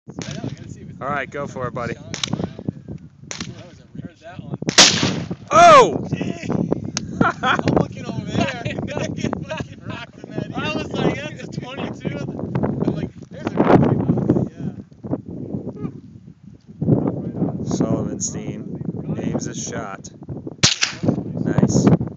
All right, go for it, buddy. Oh! Oh! I'm looking over there. I was like, that's a 22. I'm like, there's a Sullivanstein aims a shot. Nice.